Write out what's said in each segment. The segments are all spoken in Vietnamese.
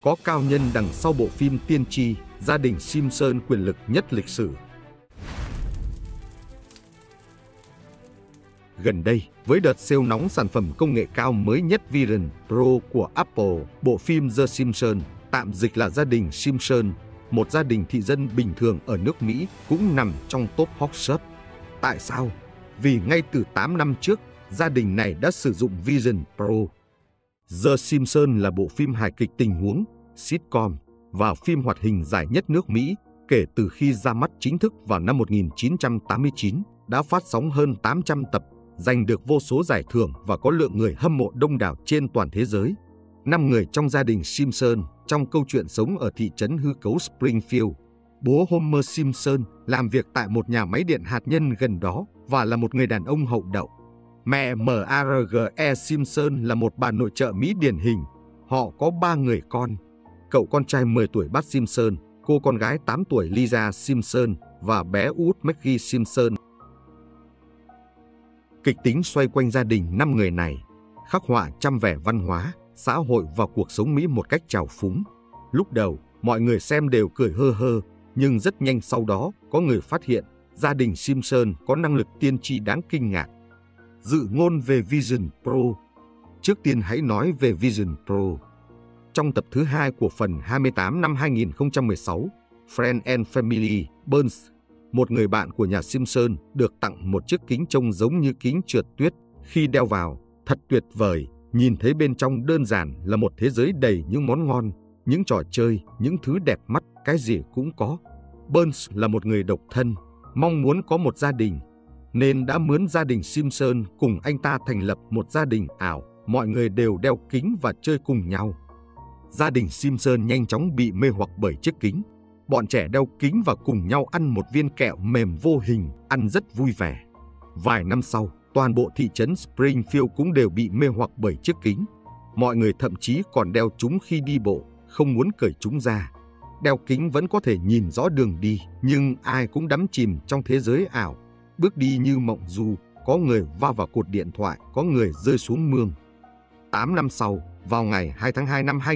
có cao nhân đằng sau bộ phim tiên tri Gia đình Simpson quyền lực nhất lịch sử. Gần đây, với đợt sale nóng sản phẩm công nghệ cao mới nhất Vision Pro của Apple, bộ phim The Simpsons, tạm dịch là Gia đình Simpson, một gia đình thị dân bình thường ở nước Mỹ, cũng nằm trong top hot search. Tại sao? Vì ngay từ 8 năm trước, gia đình này đã sử dụng Vision Pro. The Simpsons là bộ phim hài kịch tình huống, sitcom và phim hoạt hình dài nhất nước Mỹ kể từ khi ra mắt chính thức vào năm 1989, đã phát sóng hơn 800 tập, giành được vô số giải thưởng và có lượng người hâm mộ đông đảo trên toàn thế giới. 5 người trong gia đình Simpson trong câu chuyện sống ở thị trấn hư cấu Springfield. Bố Homer Simpson làm việc tại một nhà máy điện hạt nhân gần đó và là một người đàn ông hậu đậu. Mẹ Marge Simpson là một bà nội trợ Mỹ điển hình. Họ có 3 người con. Cậu con trai 10 tuổi Bart Simpson, cô con gái 8 tuổi Lisa Simpson và bé út Maggie Simpson. Kịch tính xoay quanh gia đình 5 người này, khắc họa trăm vẻ văn hóa, xã hội và cuộc sống Mỹ một cách trào phúng. Lúc đầu, mọi người xem đều cười hơ hơ, nhưng rất nhanh sau đó có người phát hiện gia đình Simpson có năng lực tiên tri đáng kinh ngạc. Dự ngôn về Vision Pro. Trước tiên hãy nói về Vision Pro. Trong tập thứ 2 của phần 28 năm 2016, Friends and Family, Burns, một người bạn của nhà Simpson, được tặng một chiếc kính trông giống như kính trượt tuyết. Khi đeo vào, thật tuyệt vời, nhìn thấy bên trong đơn giản là một thế giới đầy những món ngon, những trò chơi, những thứ đẹp mắt, cái gì cũng có. Burns là một người độc thân, mong muốn có một gia đình, nên đã mướn gia đình Simpson cùng anh ta thành lập một gia đình ảo, mọi người đều đeo kính và chơi cùng nhau. Gia đình Simpson nhanh chóng bị mê hoặc bởi chiếc kính. Bọn trẻ đeo kính và cùng nhau ăn một viên kẹo mềm vô hình, ăn rất vui vẻ. Vài năm sau, toàn bộ thị trấn Springfield cũng đều bị mê hoặc bởi chiếc kính. Mọi người thậm chí còn đeo chúng khi đi bộ, không muốn cởi chúng ra. Đeo kính vẫn có thể nhìn rõ đường đi, nhưng ai cũng đắm chìm trong thế giới ảo. Bước đi như mộng du, có người va vào cột điện thoại, có người rơi xuống mương. 8 năm sau, vào ngày 2 tháng 2 năm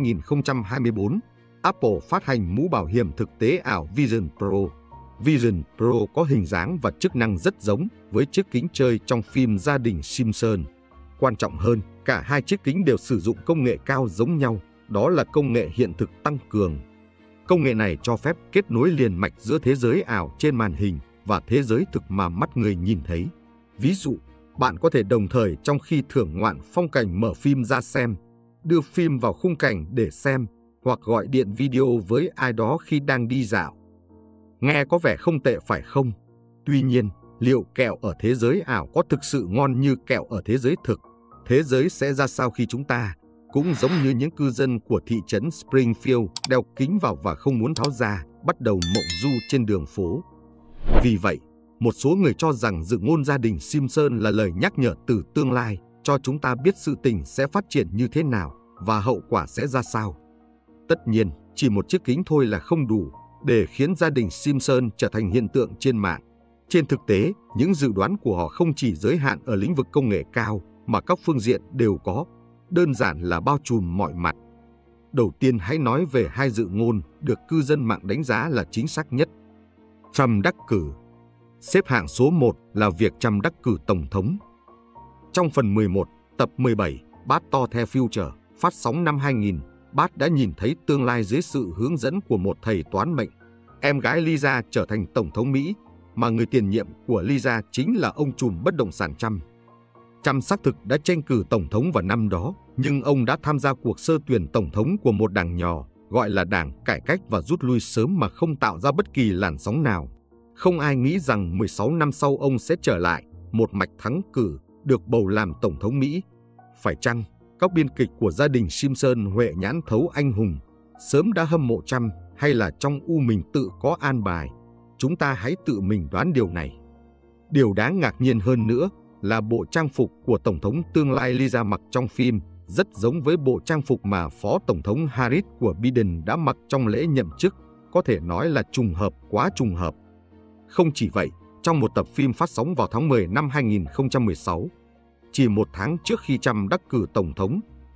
2024, Apple phát hành mũ bảo hiểm thực tế ảo Vision Pro. Vision Pro có hình dáng và chức năng rất giống với chiếc kính chơi trong phim Gia đình Simpson. Quan trọng hơn, cả hai chiếc kính đều sử dụng công nghệ cao giống nhau, đó là công nghệ hiện thực tăng cường. Công nghệ này cho phép kết nối liền mạch giữa thế giới ảo trên màn hình và thế giới thực mà mắt người nhìn thấy. Ví dụ, bạn có thể đồng thời trong khi thưởng ngoạn phong cảnh mở phim ra xem, đưa phim vào khung cảnh để xem, hoặc gọi điện video với ai đó khi đang đi dạo. Nghe có vẻ không tệ phải không? Tuy nhiên, liệu kẹo ở thế giới ảo có thực sự ngon như kẹo ở thế giới thực? Thế giới sẽ ra sao khi chúng ta, cũng giống như những cư dân của thị trấn Springfield, đeo kính vào và không muốn tháo ra, bắt đầu mộng du trên đường phố? Vì vậy, một số người cho rằng dự ngôn gia đình Simpson là lời nhắc nhở từ tương lai, cho chúng ta biết sự tình sẽ phát triển như thế nào và hậu quả sẽ ra sao. Tất nhiên, chỉ một chiếc kính thôi là không đủ để khiến gia đình Simpson trở thành hiện tượng trên mạng. Trên thực tế, những dự đoán của họ không chỉ giới hạn ở lĩnh vực công nghệ cao, mà các phương diện đều có, đơn giản là bao trùm mọi mặt. Đầu tiên hãy nói về hai dự ngôn được cư dân mạng đánh giá là chính xác nhất. Trump đắc cử. Xếp hạng số 1 là việc Trump đắc cử Tổng thống. Trong phần 11, tập 17, Bart to the Future, phát sóng năm 2000, Bart đã nhìn thấy tương lai dưới sự hướng dẫn của một thầy toán mệnh. Em gái Lisa trở thành Tổng thống Mỹ, mà người tiền nhiệm của Lisa chính là ông trùm bất động sản Trump. Trump xác thực đã tranh cử Tổng thống vào năm đó, nhưng ông đã tham gia cuộc sơ tuyển Tổng thống của một đảng nhỏ, gọi là Đảng Cải cách, và rút lui sớm mà không tạo ra bất kỳ làn sóng nào. Không ai nghĩ rằng 16 năm sau ông sẽ trở lại, một mạch thắng cử, được bầu làm Tổng thống Mỹ. Phải chăng, các biên kịch của gia đình Simpson huệ nhãn thấu anh hùng, sớm đã hâm mộ Trump, hay là trong mình tự có an bài? Chúng ta hãy tự mình đoán điều này. Điều đáng ngạc nhiên hơn nữa là bộ trang phục của Tổng thống tương lai Lisa mặc trong phim rất giống với bộ trang phục mà Phó Tổng thống Harris của Biden đã mặc trong lễ nhậm chức, có thể nói là trùng hợp quá trùng hợp. Không chỉ vậy, trong một tập phim phát sóng vào tháng 10 năm 2016, chỉ một tháng trước khi Trump đắc cử Tổng thống,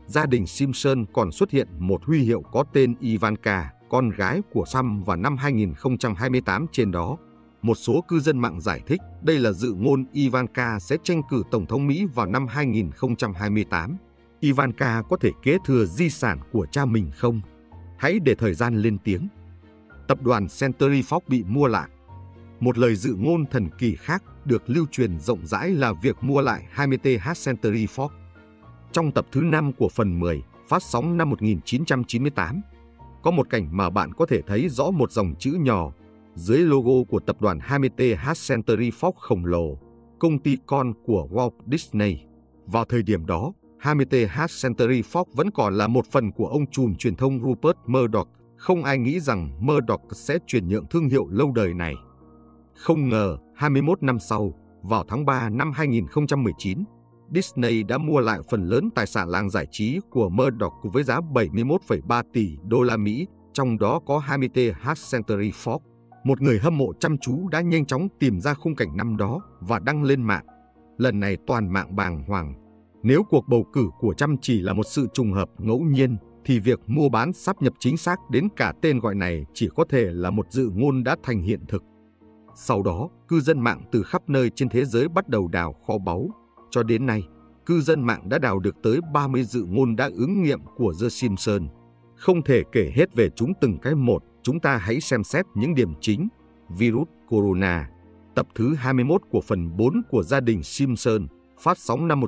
gia đình Simpson còn xuất hiện một huy hiệu có tên Ivanka, con gái của Sam vào năm 2028 trên đó. Một số cư dân mạng giải thích đây là dự ngôn Ivanka sẽ tranh cử Tổng thống Mỹ vào năm 2028. Ivanka có thể kế thừa di sản của cha mình không? Hãy để thời gian lên tiếng. Tập đoàn Century Fox bị mua lại. Một lời dự ngôn thần kỳ khác được lưu truyền rộng rãi là việc mua lại 20th Century Fox. Trong tập thứ 5 của phần 10, phát sóng năm 1998, có một cảnh mà bạn có thể thấy rõ một dòng chữ nhỏ dưới logo của tập đoàn 20th Century Fox khổng lồ, công ty con của Walt Disney. Vào thời điểm đó, 20th Century Fox vẫn còn là một phần của ông trùm truyền thông Rupert Murdoch. Không ai nghĩ rằng Murdoch sẽ chuyển nhượng thương hiệu lâu đời này. Không ngờ, 21 năm sau, vào tháng 3 năm 2019, Disney đã mua lại phần lớn tài sản làng giải trí của Murdoch với giá 71,3 tỷ đô la Mỹ, trong đó có 20th Century Fox. Một người hâm mộ chăm chú đã nhanh chóng tìm ra khung cảnh năm đó và đăng lên mạng. Lần này toàn mạng bàng hoàng. Nếu cuộc bầu cử của Trump chỉ là một sự trùng hợp ngẫu nhiên, thì việc mua bán sáp nhập chính xác đến cả tên gọi này chỉ có thể là một dự ngôn đã thành hiện thực. Sau đó, cư dân mạng từ khắp nơi trên thế giới bắt đầu đào kho báu. Cho đến nay, cư dân mạng đã đào được tới 30 dự ngôn đã ứng nghiệm của The Simpsons. Không thể kể hết về chúng từng cái một, chúng ta hãy xem xét những điểm chính. Virus Corona. Tập thứ 21 của phần 4 của gia đình Simpson, phát sóng năm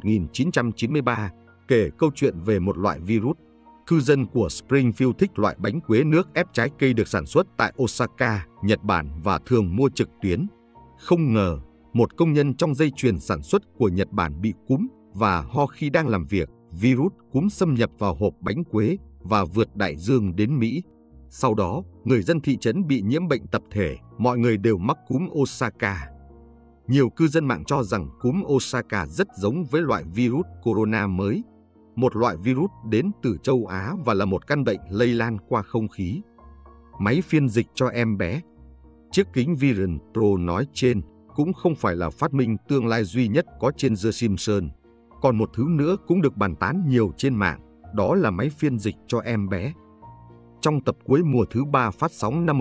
1993, kể câu chuyện về một loại virus. Cư dân của Springfield thích loại bánh quế nước ép trái cây được sản xuất tại Osaka, Nhật Bản và thường mua trực tuyến. Không ngờ, một công nhân trong dây chuyền sản xuất của Nhật Bản bị cúm và ho khi đang làm việc. Virus cúm xâm nhập vào hộp bánh quế và vượt đại dương đến Mỹ. Sau đó, người dân thị trấn bị nhiễm bệnh tập thể, mọi người đều mắc cúm Osaka. Nhiều cư dân mạng cho rằng cúm Osaka rất giống với loại virus corona mới, một loại virus đến từ châu Á và là một căn bệnh lây lan qua không khí. Máy phiên dịch cho em bé. Chiếc kính Vision Pro nói trên cũng không phải là phát minh tương lai duy nhất có trên The Simpsons. Còn một thứ nữa cũng được bàn tán nhiều trên mạng, đó là máy phiên dịch cho em bé. Trong tập cuối mùa thứ 3 phát sóng năm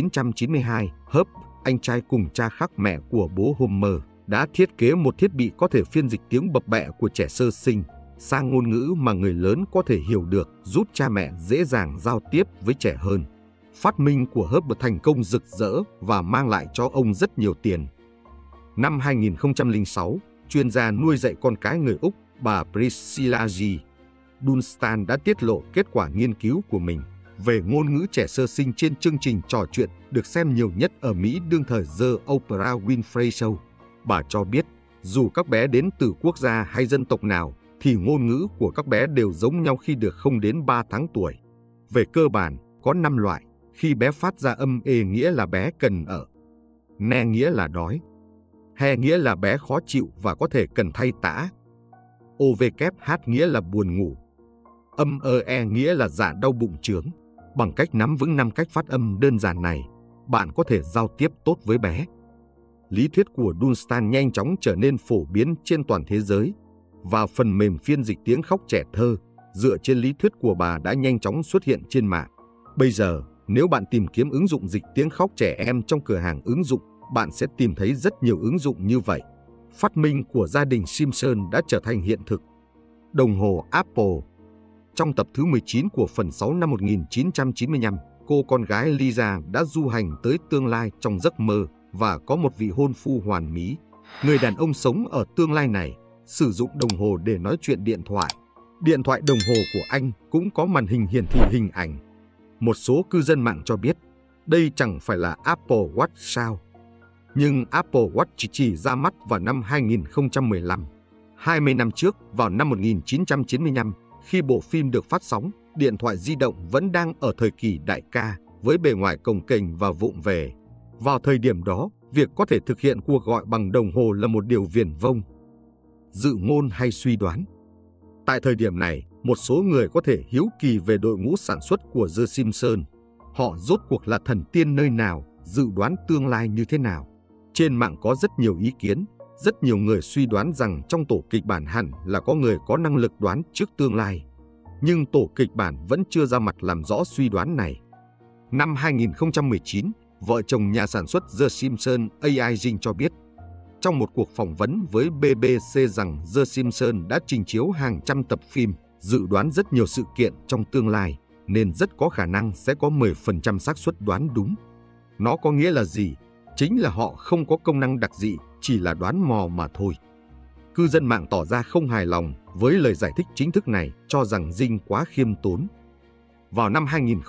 1992, Herb, anh trai cùng cha khác mẹ của bố Homer, đã thiết kế một thiết bị có thể phiên dịch tiếng bập bẹ của trẻ sơ sinh sang ngôn ngữ mà người lớn có thể hiểu được, giúp cha mẹ dễ dàng giao tiếp với trẻ hơn. Phát minh của Herb thành công rực rỡ và mang lại cho ông rất nhiều tiền. Năm 2006, chuyên gia nuôi dạy con cái người Úc, bà Priscilla G. Dunstan đã tiết lộ kết quả nghiên cứu của mình về ngôn ngữ trẻ sơ sinh trên chương trình trò chuyện được xem nhiều nhất ở Mỹ đương thời The Oprah Winfrey Show. Bà cho biết, dù các bé đến từ quốc gia hay dân tộc nào, thì ngôn ngữ của các bé đều giống nhau khi được 0 đến 3 tháng tuổi. Về cơ bản, có 5 loại. Khi bé phát ra âm E nghĩa là bé cần ở. Ne nghĩa là đói. He nghĩa là bé khó chịu và có thể cần thay tã. OVKH nghĩa là buồn ngủ. Âm E nghĩa là dạ đau bụng chướng. Bằng cách nắm vững 5 cách phát âm đơn giản này, bạn có thể giao tiếp tốt với bé. Lý thuyết của Dunstan nhanh chóng trở nên phổ biến trên toàn thế giới, và phần mềm phiên dịch tiếng khóc trẻ thơ dựa trên lý thuyết của bà đã nhanh chóng xuất hiện trên mạng. Bây giờ, nếu bạn tìm kiếm ứng dụng dịch tiếng khóc trẻ em trong cửa hàng ứng dụng, bạn sẽ tìm thấy rất nhiều ứng dụng như vậy. Phát minh của gia đình Simpson đã trở thành hiện thực. Đồng hồ Apple. Trong tập thứ 19 của phần 6 năm 1995, cô con gái Lisa đã du hành tới tương lai trong giấc mơ và có một vị hôn phu hoàn mỹ. Người đàn ông sống ở tương lai này sử dụng đồng hồ để nói chuyện điện thoại. Điện thoại đồng hồ của anh cũng có màn hình hiển thị hình ảnh. Một số cư dân mạng cho biết đây chẳng phải là Apple Watch sao. Nhưng Apple Watch chỉ ra mắt vào năm 2015. 20 năm trước, vào năm 1995, khi bộ phim được phát sóng, điện thoại di động vẫn đang ở thời kỳ đại ca, với bề ngoài cồng kềnh và vụng về. Vào thời điểm đó, việc có thể thực hiện cuộc gọi bằng đồng hồ là một điều viển vông. Dự ngôn hay suy đoán. Tại thời điểm này, một số người có thể hiếu kỳ về đội ngũ sản xuất của The Simpsons. Họ rốt cuộc là thần tiên nơi nào, dự đoán tương lai như thế nào? Trên mạng có rất nhiều ý kiến, rất nhiều người suy đoán rằng trong tổ kịch bản hẳn là có người có năng lực đoán trước tương lai. nhưng tổ kịch bản vẫn chưa ra mặt làm rõ suy đoán này. Năm 2019, vợ chồng nhà sản xuất The Simpsons A.I. Jing cho biết trong một cuộc phỏng vấn với BBC rằng The Simpsons đã trình chiếu hàng trăm tập phim, dự đoán rất nhiều sự kiện trong tương lai, nên rất có khả năng sẽ có 10% xác suất đoán đúng. Nó có nghĩa là gì? Chính là họ không có công năng đặc dị, chỉ là đoán mò mà thôi. Cư dân mạng tỏ ra không hài lòng với lời giải thích chính thức này, cho rằng Jing quá khiêm tốn. Vào năm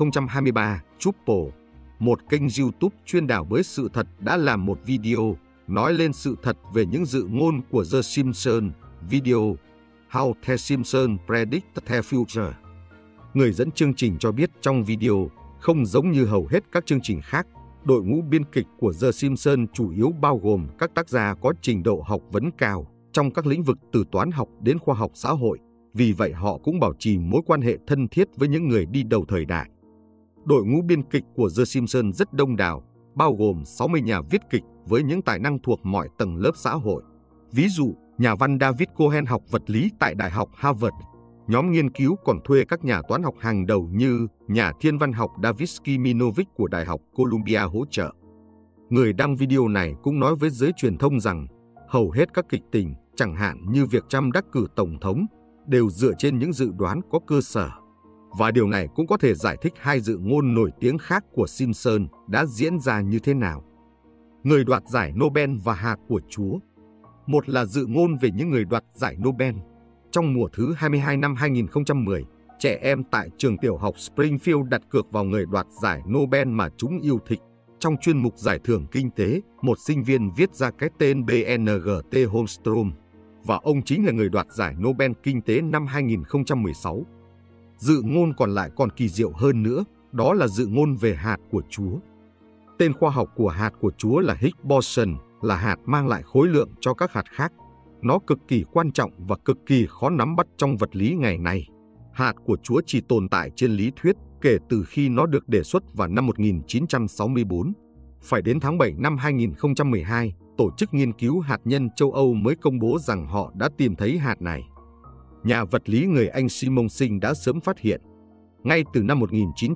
2023, Chupo, một kênh YouTube chuyên đào bới sự thật, đã làm một video nói lên sự thật về những dự ngôn của The Simpsons. Video How The Simpsons Predict the Future. Người dẫn chương trình cho biết trong video, không giống như hầu hết các chương trình khác, đội ngũ biên kịch của The Simpsons chủ yếu bao gồm các tác giả có trình độ học vấn cao trong các lĩnh vực từ toán học đến khoa học xã hội. Vì vậy họ cũng bảo trì mối quan hệ thân thiết với những người đi đầu thời đại. Đội ngũ biên kịch của The Simpsons rất đông đảo, bao gồm 60 nhà viết kịch với những tài năng thuộc mọi tầng lớp xã hội. Ví dụ, nhà văn David Cohen học vật lý tại Đại học Harvard. Nhóm nghiên cứu còn thuê các nhà toán học hàng đầu như nhà thiên văn học David Skiminovic của Đại học Columbia hỗ trợ. Người đăng video này cũng nói với giới truyền thông rằng hầu hết các kịch tình, chẳng hạn như việc Trump đắc cử tổng thống, đều dựa trên những dự đoán có cơ sở. Và điều này cũng có thể giải thích hai dự ngôn nổi tiếng khác của Simpson đã diễn ra như thế nào. Người đoạt giải Nobel và hạt của Chúa. Một là dự ngôn về những người đoạt giải Nobel. Trong mùa thứ 22 năm 2010, trẻ em tại trường tiểu học Springfield đặt cược vào người đoạt giải Nobel mà chúng yêu thích. Trong chuyên mục giải thưởng kinh tế, một sinh viên viết ra cái tên BNGT Holmstrom, và ông chính là người đoạt giải Nobel Kinh tế năm 2016. Dự ngôn còn lại còn kỳ diệu hơn nữa, đó là dự ngôn về hạt của Chúa. Tên khoa học của hạt của Chúa là Higgs boson, là hạt mang lại khối lượng cho các hạt khác. Nó cực kỳ quan trọng và cực kỳ khó nắm bắt trong vật lý ngày nay. Hạt của Chúa chỉ tồn tại trên lý thuyết kể từ khi nó được đề xuất vào năm 1964. Phải đến tháng 7 năm 2012, Tổ chức Nghiên cứu Hạt nhân châu Âu mới công bố rằng họ đã tìm thấy hạt này. Nhà vật lý người Anh Simonsen đã sớm phát hiện. Ngay từ năm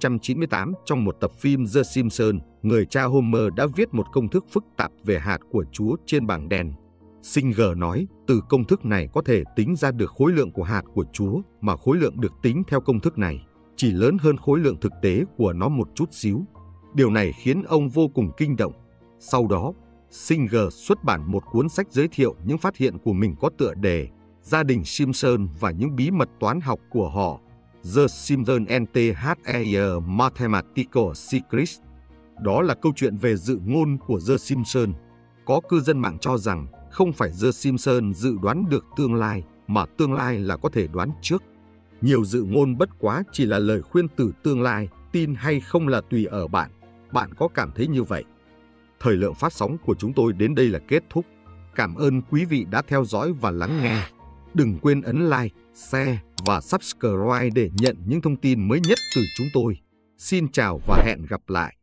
1998, trong một tập phim The Simpsons, người cha Homer đã viết một công thức phức tạp về hạt của Chúa trên bảng đen. Singer nói, từ công thức này có thể tính ra được khối lượng của hạt của Chúa, mà khối lượng được tính theo công thức này chỉ lớn hơn khối lượng thực tế của nó một chút xíu. Điều này khiến ông vô cùng kinh động. Sau đó, Singer xuất bản một cuốn sách giới thiệu những phát hiện của mình có tựa đề Gia đình Simpson và những bí mật toán học của họ, The Simpsons and Their Mathematical Secrets. Đó là câu chuyện về dự ngôn của The Simpsons. Có cư dân mạng cho rằng không phải The Simpsons dự đoán được tương lai, mà tương lai là có thể đoán trước. Nhiều dự ngôn bất quá chỉ là lời khuyên từ tương lai, tin hay không là tùy ở bạn. Bạn có cảm thấy như vậy? Thời lượng phát sóng của chúng tôi đến đây là kết thúc. Cảm ơn quý vị đã theo dõi và lắng nghe. Đừng quên ấn like, share và subscribe để nhận những thông tin mới nhất từ chúng tôi. Xin chào và hẹn gặp lại!